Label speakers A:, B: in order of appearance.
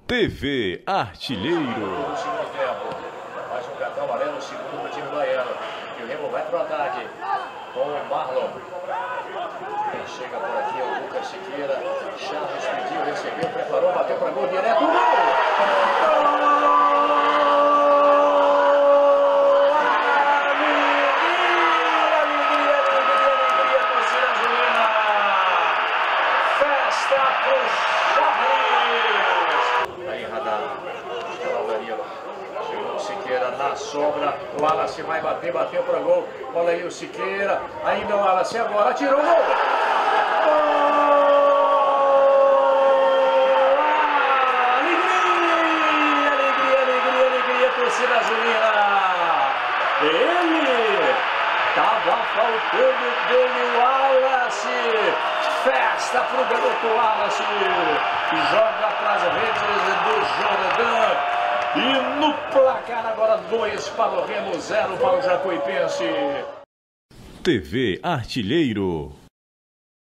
A: TV Artilheiro.
B: No segundo tempo, mais um cartão amarelo, segundo para o time baiano. E o Remo vai para o ataque com o Marlon. Quem chega por aqui é o Lucas Siqueira. Chaves pediu, recebeu, preparou, bateu para gol direto. Gol! Siqueira na sobra, o Wallace vai bater, bateu para gol. Olha aí o Siqueira, ainda o Wallace agora, tirou o gol! Alegria, torcida azulina! Ele tava faltando dele, o Wallace! Festa pro garoto Wallace, que joga para as redes do Jordão. E no placar agora 2 para o Remo, 0 para o Jacuipense.
A: TV Artilheiro.